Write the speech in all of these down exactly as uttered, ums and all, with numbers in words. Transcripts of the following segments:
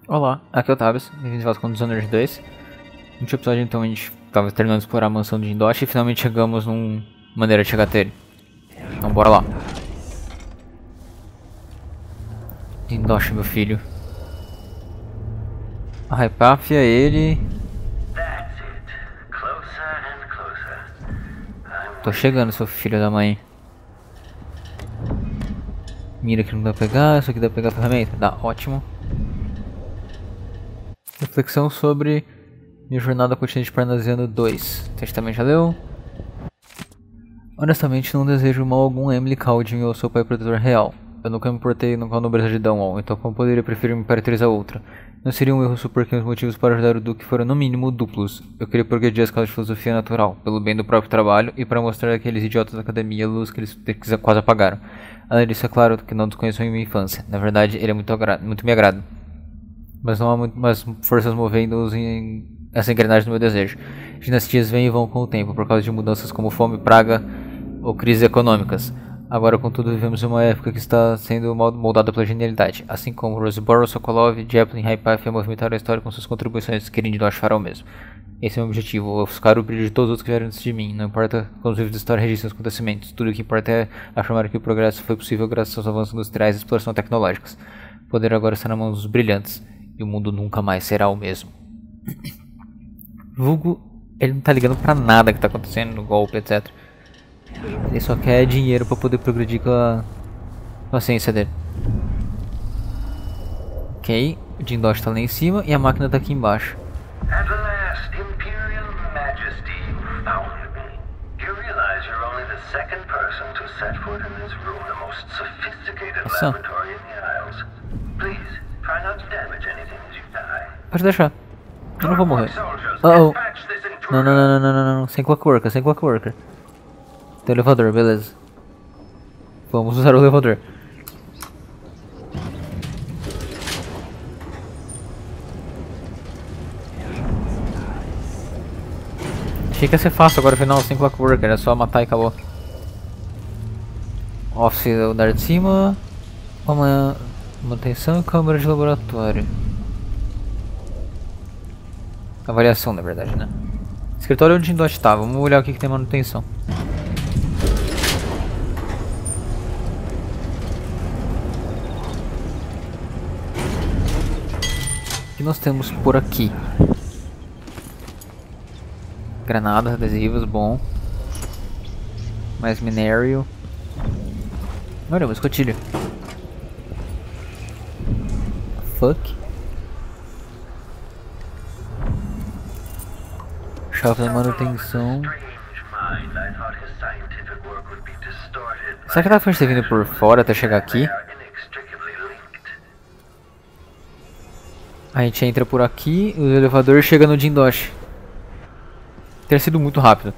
Olá, aqui é o Tavius, bem-vindo de volta com o Dishonored dois. No último episódio, então, a gente estava terminando de explorar a mansão de Jindosh e finalmente chegamos numa maneira de chegar até ele. Então bora lá. Jindosh, meu filho. A Hypatia, ele... Tô chegando, seu filho da mãe. Mira que não dá pra pegar, isso aqui dá pra pegar a ferramenta? Dá, ótimo. Reflexão sobre minha jornada contínua de Parnasiano dois. Você também já leu? Honestamente, não desejo mal algum a Emily Caldwin ou seu pai protetor real. Eu nunca me importei com a nobreza de Dunwall, então como poderia preferir me imperatriz a outra? Não seria um erro supor que os motivos para ajudar o Duque foram no mínimo duplos. Eu queria progredir a escola de filosofia natural, pelo bem do próprio trabalho e para mostrar àqueles idiotas da academia a luz que eles quase apagaram. Além disso, é claro que não desconheço em minha infância. Na verdade, ele é muito, muito me agrada. Mas não há muito mais forças movendo-os em essa engrenagem do meu desejo. Dinastias vêm e vão com o tempo, por causa de mudanças como fome, praga ou crises econômicas. Agora, contudo, vivemos em uma época que está sendo moldada pela genialidade. Assim como Roseboro, Sokolov, Jeplin e Hypatia movimentaram a história com suas contribuições, querendo Jindosh fará o mesmo. Esse é o meu objetivo, ofuscar o brilho de todos os outros que vieram antes de mim. Não importa como os livros de história registram os acontecimentos. Tudo o que importa é afirmar que o progresso foi possível graças aos avanços industriais e exploração tecnológicas. O poder agora está na mão dos brilhantes. E o mundo nunca mais será o mesmo. Vulgo, ele não tá ligando pra nada que tá acontecendo no golpe, etcétera. Ele só quer dinheiro pra poder progredir com a, com a ciência dele. Ok, o Jindosh tá lá em cima e a máquina tá aqui embaixo. At last, Imperial Majesty, you found me. You realize you're only the second person to set foot in this room, the most sophisticated Nossa. laboratory in the Isles. Please, try not to damage anything as you die. Pode deixar. Eu não vou morrer. Oh, oh. Não, não, não, não, não, não, não. Sem clockworker, sem clockworker. Tem elevador, beleza. Vamos usar o elevador. Achei que ia ser fácil agora, afinal, sem clockworker. É só matar e acabou. Office, o andar de cima. Uma manutenção e câmara de laboratório. Avaliação, na verdade, né? Escritório onde Jindosh tá. Vamos olhar o que, que tem manutenção. O que nós temos por aqui? Granadas, adesivos, bom. Mais minério. Olha, uma escotilha. Fuck. Chave de manutenção. Será que dá pra gente ter vindo por fora até chegar aqui? A gente entra por aqui e o elevador chega no Jindosh. Ter sido muito rápido.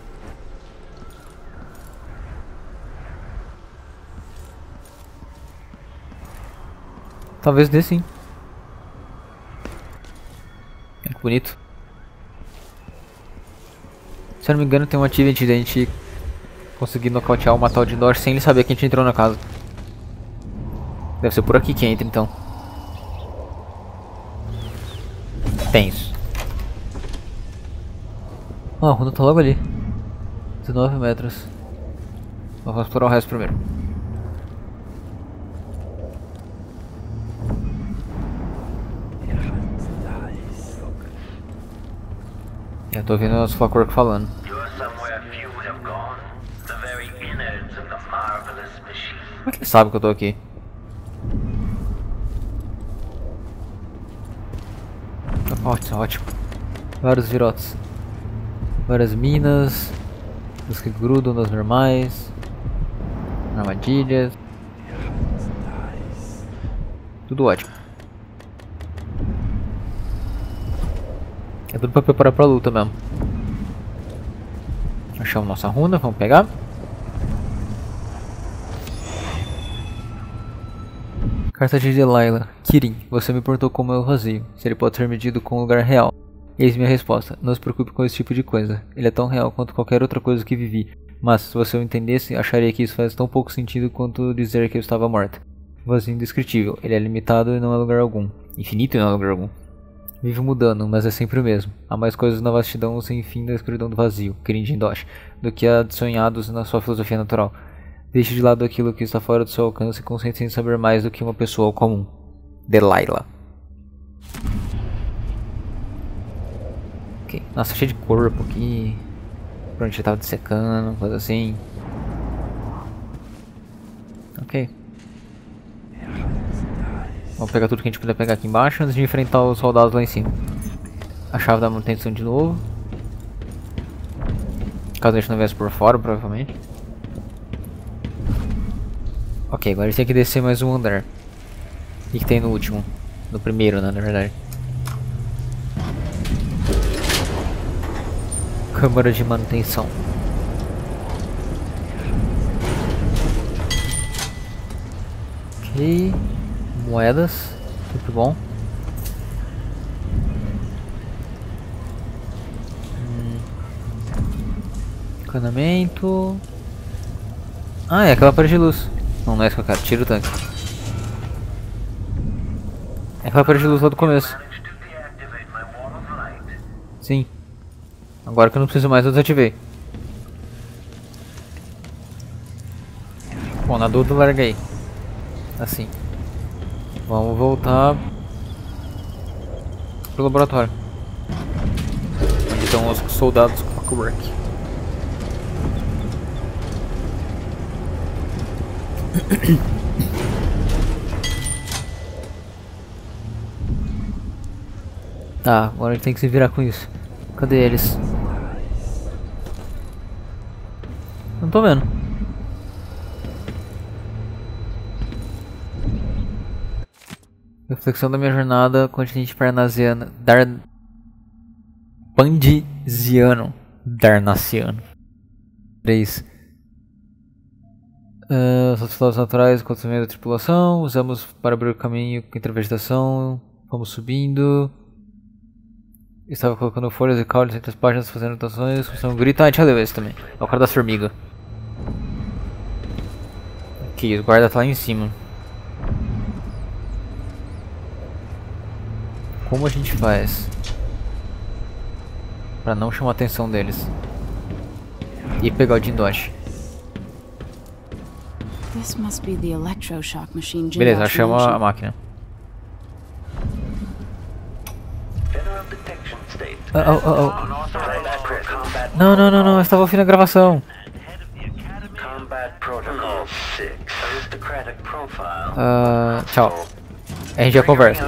Talvez dê sim. É que bonito. Se eu não me engano, tem um achievement de a gente conseguir nocautear ou matar o Jindosh sem ele saber que a gente entrou na casa. Deve ser por aqui que entra então. Tenso. Ó, oh, a runa tá logo ali. dezenove metros. Vamos explorar o resto primeiro. Eu tô ouvindo os clockwork falando. Como é que ele sabe que eu tô aqui? Ótimo, ótimo. Vários virotes. Várias minas. Os que grudam nas normais. Armadilhas. Tudo ótimo. É tudo pra preparar pra luta mesmo. Achamos nossa runa, vamos pegar. Carta de Delilah. Kirin, você me perguntou como é o vazio, se ele pode ser medido com um lugar real. Eis minha resposta, não se preocupe com esse tipo de coisa. Ele é tão real quanto qualquer outra coisa que vivi. Mas, se você o entendesse, acharia que isso faz tão pouco sentido quanto dizer que eu estava morta. Vazio indescritível, ele é limitado e não há lugar algum. Infinito em lugar algum. Vive mudando, mas é sempre o mesmo. Há mais coisas na vastidão sem fim da escuridão do vazio, querido Jindosh, do que há sonhados na sua filosofia natural. Deixe de lado aquilo que está fora do seu alcance e concentre em saber mais do que uma pessoa comum. Delilah. Ok. Nossa, cheio de corpo aqui. Pronto, já tava dissecando, coisa assim. Ok. Vamos pegar tudo que a gente puder pegar aqui embaixo antes de enfrentar os soldados lá em cima. A chave da manutenção de novo. Caso a gente não viesse por fora, provavelmente. Ok, agora a gente tem que descer mais um andar. O que, que tem no último? No primeiro, né, na verdade. Câmara de manutenção. Ok. Moedas. Muito bom. Hum. Encanamento. Ah, é aquela parede de luz. Não, não é isso que eu quero. Tira o tanque. É aquela parede de luz lá do começo. Sim. Agora que eu não preciso mais, eu desativei. Bom, na dúvida, larguei. Assim. Vamos voltar pro laboratório. Onde estão os soldados Clockwork. Tá, agora a gente tem que se virar com isso. Cadê eles? Não tô vendo. Reflexão da minha jornada, continente parnasiano. Dar... Pandisiano. Darnaciano. três. Uh, os resultados naturais, acontecimento da tripulação. Usamos para abrir o caminho entre a vegetação. Vamos subindo. Estava colocando folhas e caules entre as páginas, fazendo anotações. Função grito. Ah, a gente já leu esse também. É o cara das formigas. Aqui, o guarda tá lá em cima. Como a gente faz pra não chamar a atenção deles e pegar o Jindosh? Beleza, achamos a máquina. Oh, oh, oh, oh. Não, não, não, não, eu estava ouvindo a gravação. Uh, tchau. A gente já conversa.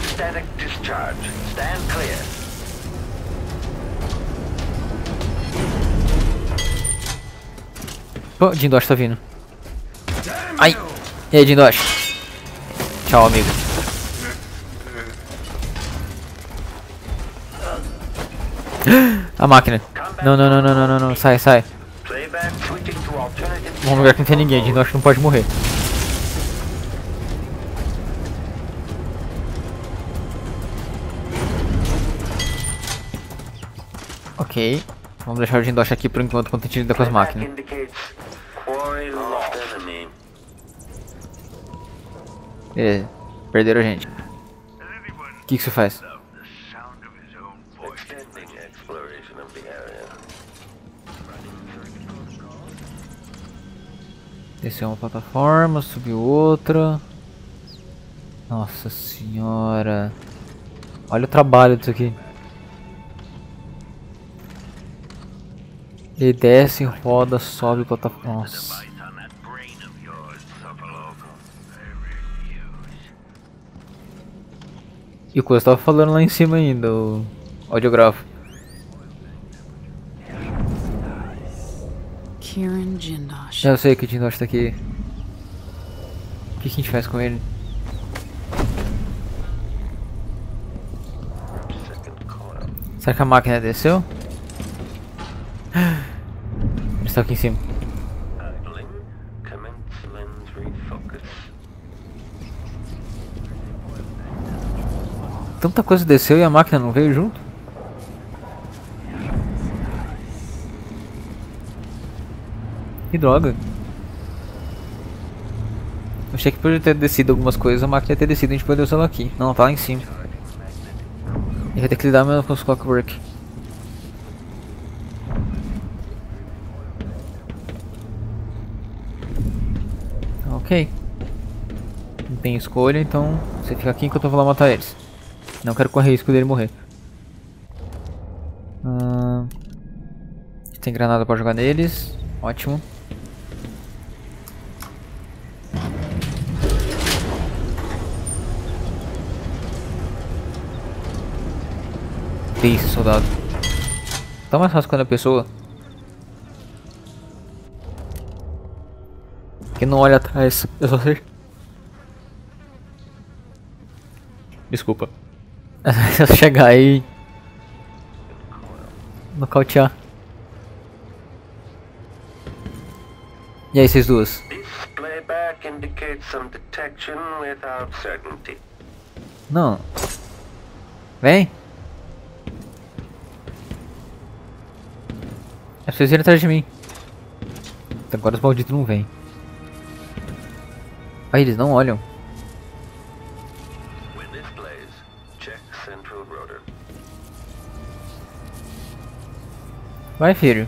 Pô, oh, Jindosh tá vindo. Ai! E aí, Jindosh? Tchau, amigo. A máquina. Não, não, não, não, não, não, não. Sai, sai. Vamos lugar que não tem ninguém. Jindosh não pode morrer. Ok. Vamos deixar o Jindosh aqui por enquanto, enquanto a gente lida com as máquinas. Beleza. Perderam a gente. O que que você faz? Desceu uma plataforma, subiu outra. Nossa senhora. Olha o trabalho disso aqui. Ele desce, roda, sobe plataforma. Nossa. E o coisa tava falando lá em cima ainda, o audiografo. Kiran Jindosh. Eu sei que o Jindosh tá aqui. O que, que a gente faz com ele? Será que a máquina desceu? Ele está aqui em cima. Tanta coisa desceu e a máquina não veio junto? Que droga. Eu Achei que por ter descido algumas coisas, a máquina ia ter descido e a gente poderia usar ela aqui. Não, tá lá em cima. E vai ter que lidar mesmo com os clockwork. Ok. Não tem escolha, então você fica aqui enquanto eu vou lá matar eles. Não quero correr risco dele morrer. Hum, tem granada pra jogar neles. Ótimo. Isso, soldado. Tá mais fácil quando a pessoa que não olha atrás. Eu só sei. Desculpa. É só chegar aí nocautear. E aí, vocês duas? Playback indicates some detection without certainty. Não. Vem. É pra vocês irem atrás de mim. Agora os malditos não vêm. Ah, eles não olham. Vai, filho.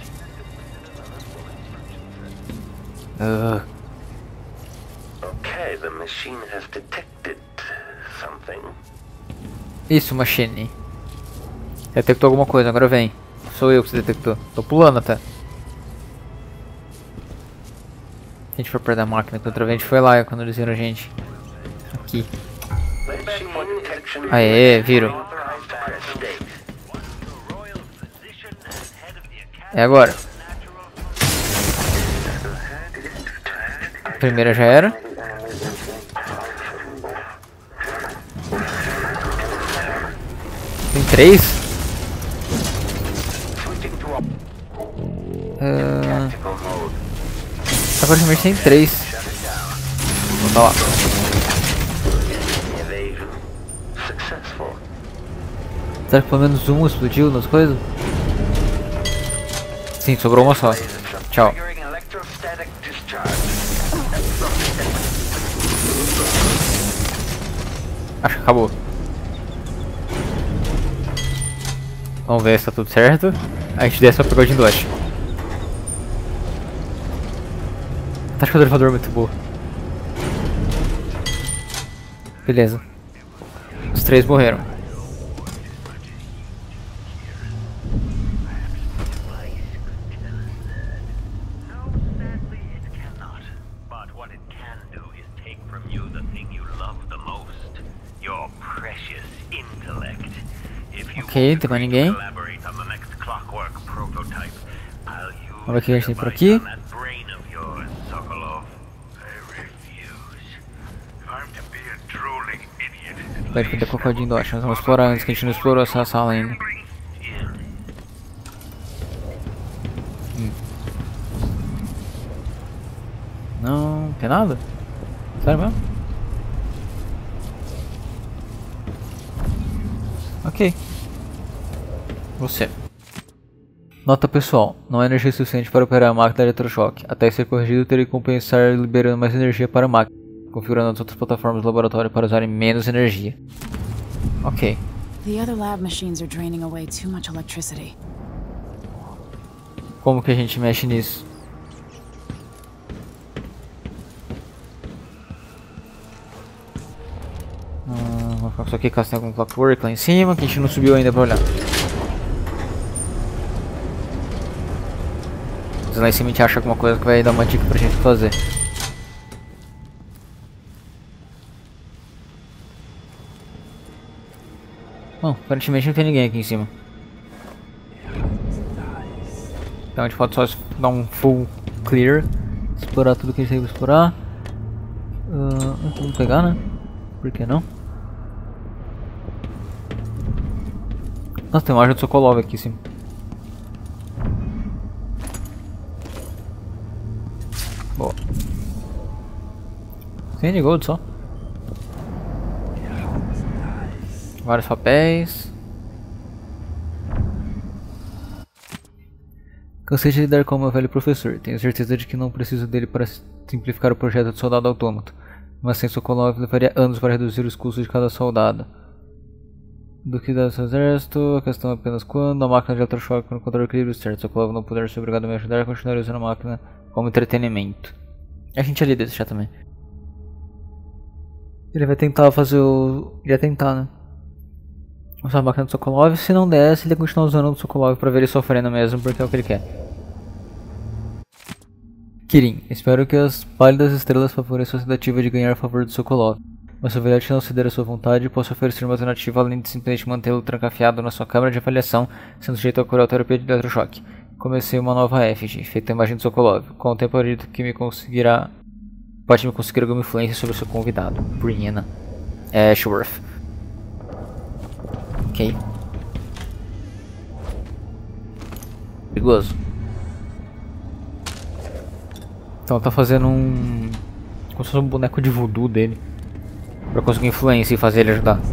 Uh. Okay, the machine has detected something. Isso, machine. Detectou alguma coisa, agora vem. Sou eu que você detectou. Tô pulando até. Se a gente for perto da máquina, que outra vez a gente foi lá quando eles viram a gente. Aqui. Aê, viram. É agora. A primeira já era. Tem três? Uh... Aparentemente tem três. Vou botar lá. Será que pelo menos um explodiu nas coisas? Sim, sobrou uma só. Tchau. Acho que acabou. Vamos ver se tá tudo certo. A gente desce pra pegar o Jindoshi. A tática do elevador é muito boa. Beleza. Os três morreram. Ok, não tem mais ninguém. Vamos ver o que a gente tem por aqui. Vai ficar com o Jindoshi. Nós vamos explorar antes que a gente não explorou essa sala ainda. Hum. Não tem nada? Sério mesmo? Ok. Você. Nota pessoal, não há energia suficiente para operar a máquina de eletrochoque. Até ser corrigido, terei que compensar liberando mais energia para a máquina, configurando as outras plataformas do laboratório para usarem menos energia. Ok. The other lab machines are draining away too much electricity. Como que a gente mexe nisso? Hum, vou ficar só aqui caso tenha algum clockwork lá em cima, que a gente não subiu ainda pra olhar. Mas lá em cima a gente acha alguma coisa que vai dar uma dica pra gente fazer. Bom, aparentemente não tem ninguém aqui em cima. Então a gente pode só dar um full clear. Explorar tudo que a gente tem que explorar. Uh, vamos pegar, né? Por que não? Nossa, tem uma loja do Sokolov aqui em cima. Boa. cem de gold só. Vários papéis. Cansei de lidar com o meu velho professor. Tenho certeza de que não preciso dele para simplificar o projeto de soldado autômato. Mas sem Sokolov levaria anos para reduzir os custos de cada soldado. Do que dá seu exército, a questão é apenas quando a máquina de eletrochoque não encontrar o equilíbrio certo. Sokolov não puder ser obrigado a me ajudar, continuarei usando a máquina como entretenimento. A gente ali deixar também. Ele vai tentar fazer o... Ele ia tentar, né? Usar a máquina do Sokolov. Se não desse, ele ia continuar usando o Sokolov pra ver ele sofrendo mesmo, porque é o que ele quer. Kirin, espero que as pálidas estrelas favoreçam a tentativa de ganhar a favor do Sokolov. Mas se o velhote não ceder a sua vontade, posso oferecer uma alternativa além de simplesmente mantê-lo trancafiado na sua câmara de avaliação, sendo sujeito a curar a terapia de eletrochoque. Comecei uma nova effigy, feita a imagem do Sokolov. Com o tempo acredito que me conseguirá... Pode me conseguir alguma influência sobre o seu convidado, Brianna Ashworth. Ok. Perigoso. Então tá fazendo um... como se fosse um boneco de voodoo dele. Pra conseguir influência e fazer ele ajudar.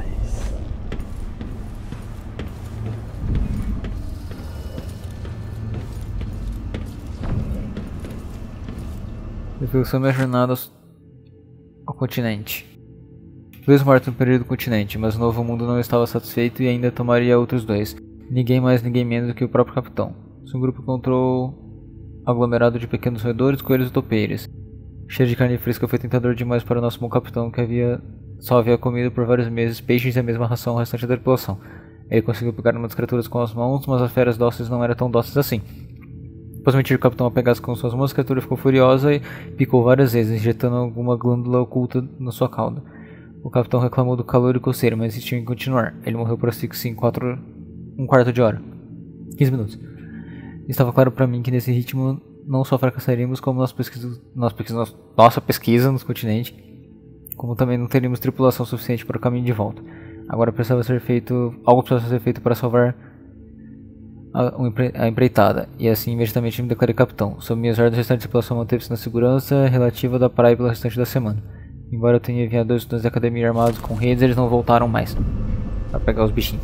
Reflexão minha jornada ao continente. Dois mortos no período do continente, mas o novo mundo não estava satisfeito e ainda tomaria outros dois. Ninguém mais, ninguém menos do que o próprio capitão. Seu grupo encontrou aglomerado de pequenos roedores, coelhos e topeiras. Cheiro de carne fresca foi tentador demais para o nosso bom capitão, que havia, só havia comido por vários meses peixes e a mesma ração ao restante da tripulação. Ele conseguiu pegar uma das criaturas com as mãos, mas as feras dóceis não eram tão dóceis assim. Após mentir o capitão a pegar com suas mãos, a criatura ficou furiosa e picou várias vezes, injetando alguma glândula oculta na sua cauda. O capitão reclamou do calor e coceira, mas insistiu em continuar. Ele morreu por asfixia em quatro... um quarto de hora. quinze minutos. Estava claro para mim que nesse ritmo não só fracassaríamos como nossa pesquisa, nossa pesquisa, nossa pesquisa nos continentes, como também não teríamos tripulação suficiente para o caminho de volta. Agora precisava ser feito, algo precisava ser feito para salvar a, a empreitada, e assim imediatamente me declarei capitão. Sob minhas ordens, a restante tripulação manteve-se na segurança relativa da praia pelo restante da semana. Embora eu tenha enviado dois estudantes da academia armados com redes, eles não voltaram mais para pegar os bichinhos.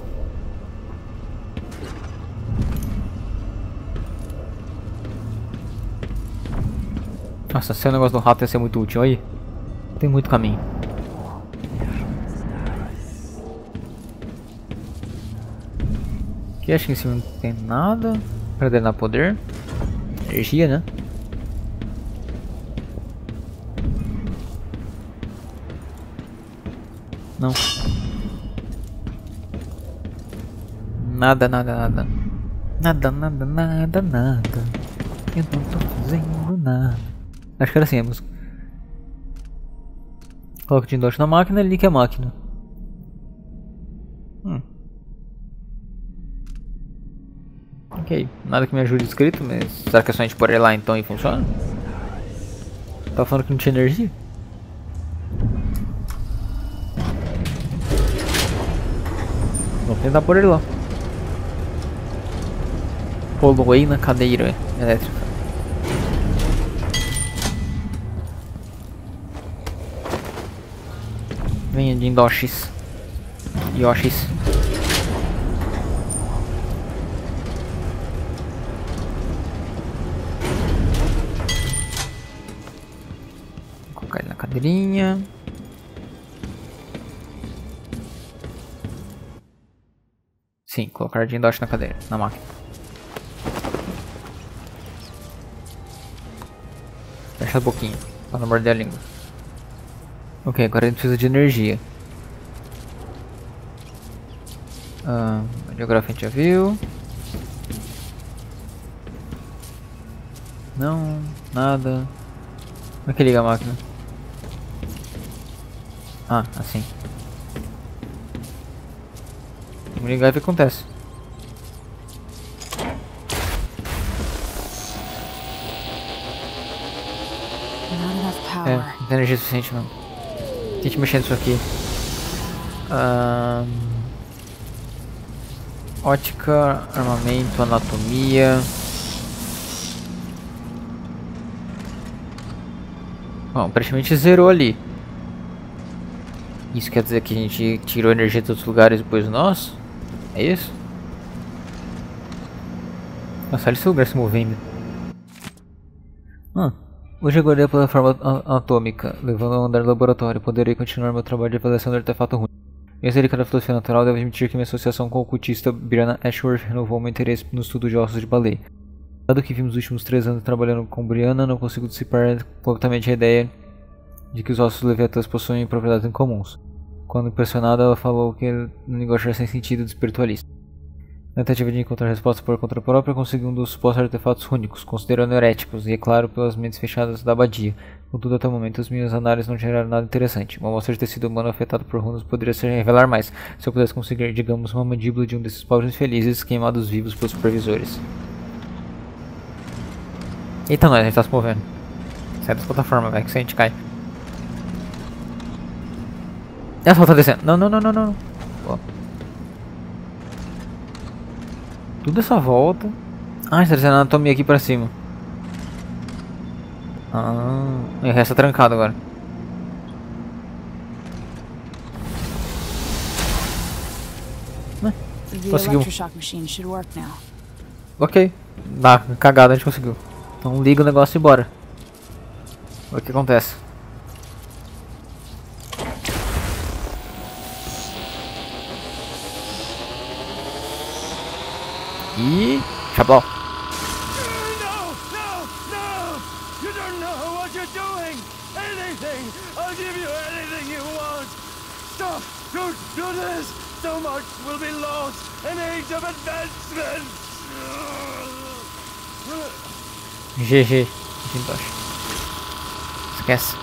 Nossa, se é o negócio do rato ia ser muito útil aí. Tem muito caminho. Aqui acho que em cima não tem nada para drenar poder. Energia, né? Não. Nada, nada, nada. Nada, nada, nada, nada. Eu não tô fazendo nada. Acho que era assim a música. Coloca o Jindoshi na máquina e liga a máquina. Hum. Ok, nada que me ajude escrito, mas será que é só a gente pôr ele lá então e funciona? Tava falando que não tinha energia? Vamos tentar pôr ele lá. Poloei na cadeira elétrica. Venha de Indoshis. Yoshis. Vou colocar ele na cadeirinha. Sim, colocar de Indoshi na cadeira, na máquina. Fecha a boquinha, para não morder a língua. Ok, agora a gente precisa de energia. Ah, radiografia a gente já viu. Não, nada. Como é que liga a máquina? Ah, assim. Vamos ligar e ver o que acontece. É, não tem energia suficiente não. Tente mexer nisso aqui. Ah, ótica, armamento, anatomia. Bom, praticamente zerou ali. Isso quer dizer que a gente tirou energia de outros lugares e depois nós? É isso? Nossa, olha esse lugar se movendo. Ah, hoje agora a plataforma atômica, levando ao andar do laboratório. Poderei continuar meu trabalho de avaliação do artefato ruim. Mesmo ele cada filosofia natural, devo admitir que minha associação com o ocultista Brianna Ashworth renovou meu interesse no estudo de ossos de baleia. Dado que vimos os últimos três anos trabalhando com Brianna, não consigo dissipar completamente a ideia de que os ossos leviatãs possuem propriedades incomuns. Quando impressionada, ela falou que o negócio era sem sentido de espiritualista. Na tentativa de encontrar resposta por conta própria, consegui um dos supostos artefatos únicos, considerando heréticos, e é claro, pelas mentes fechadas da abadia. Contudo, até o momento, as minhas análises não geraram nada interessante. Uma amostra de tecido humano afetado por runas poderia se revelar mais, se eu pudesse conseguir, digamos, uma mandíbula de um desses pobres infelizes queimados vivos pelos supervisores. Eita, nós, a gente tá se movendo. Sai das plataformas, velho, que se a gente cai. Essa volta tá descendo. Não, não, não, não, não. Boa. Tudo essa volta. Ah, está descendo a anatomia aqui pra cima. Ah, e o resto tá trancado agora. Conseguiu. Ok. Dá, cagada, a gente conseguiu. Então liga o negócio e bora. Olha o que acontece. E... Chablau. No, no, no! You don't know what you're doing! Anything! I'll give you anything you want! Stop! Don't do this! So much will be lost! An age of advancement! G G. Esquece.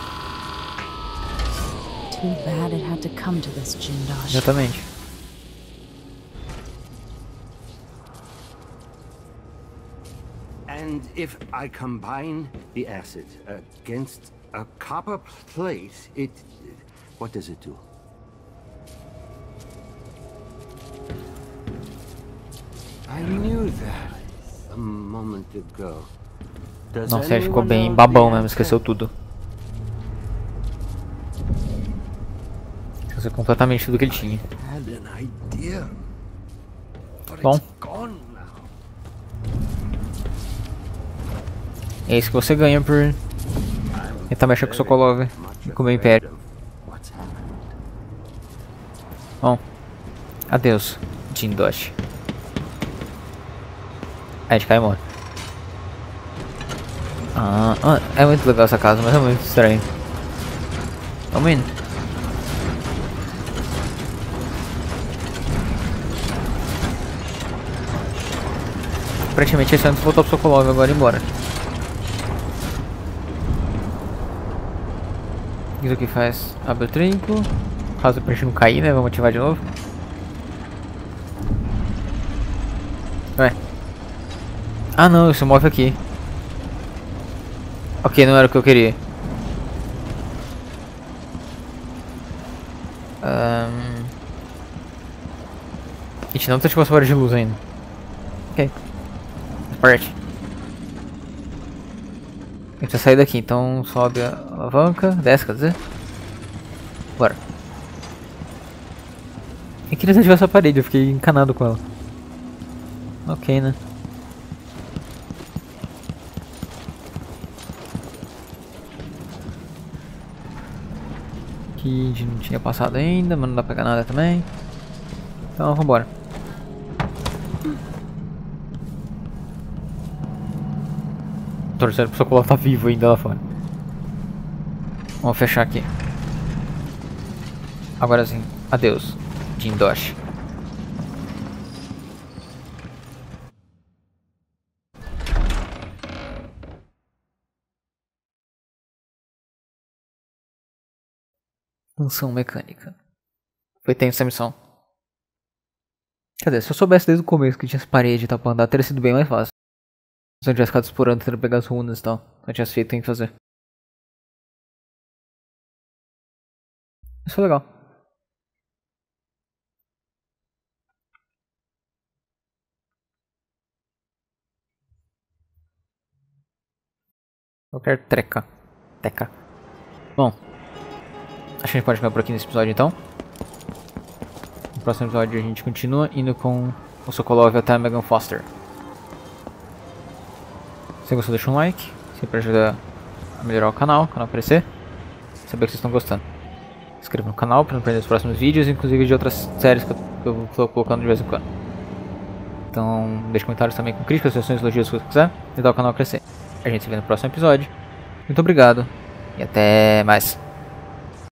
Too bad it had to come to this, Jindosh. Exatamente. And if I combine the acid against a copper plate, it... what does it do? I knew that a moment ago. Does Nossa, ele ficou anyone bem know babão the mesmo, answer? esqueceu tudo. Esqueceu completamente tudo que ele tinha. Had an idea, but Bom. it's gone now. É isso que você ganha por tentar mexer com o Sokolov e com o meu império. What's happened? Bom, adeus, Jindosh. Aí a gente cai e morre. Ah, ah, é muito legal essa casa, mas é muito estranho. Vamos indo. Aparentemente esse antes voltou pro Sokolov agora e embora. Isso aqui faz abre o trinco. Caso pra gente não cair, né? Vamos ativar de novo. Ué. Ah não, isso move aqui. Ok, não era o que eu queria. Um... A gente não tá tipo as horas de luz ainda. Ok. Parte. A gente vai sair daqui, então sobe a alavanca. Desce, quer dizer. Bora. Eu queria desativar essa parede, eu fiquei encanado com ela. Ok, né? Aqui a gente não tinha passado ainda, mas não dá pra pegar nada também. Então vambora. Torcendo pro Sokolov tá vivo ainda lá fora. Vamos fechar aqui. Agora sim, adeus, Jindosh. Função mecânica. Foi tenso essa missão. Cadê? Se eu soubesse desde o começo que tinha as paredes e tal pra andar, teria sido bem mais fácil. Se eu não tivesse ficado explorando, tentando pegar as runas e tal. Se eu tivesse feito, tem que fazer. Isso foi legal. Qualquer treca. Teca. Bom. Acho que a gente pode ficar por aqui nesse episódio então. No próximo episódio a gente continua indo com o Sokolov até a Megan Foster. você gostou, deixa um like. Sempre ajuda a melhorar o canal, o canal crescer. Saber que vocês estão gostando. Se inscreva no canal para não perder os próximos vídeos, inclusive de outras séries que eu estou colocando de vez em quando. Então, deixe comentários também com críticas, sugestões, elogios, se você quiser, e dá o canal crescer. A gente se vê no próximo episódio. Muito obrigado e até mais.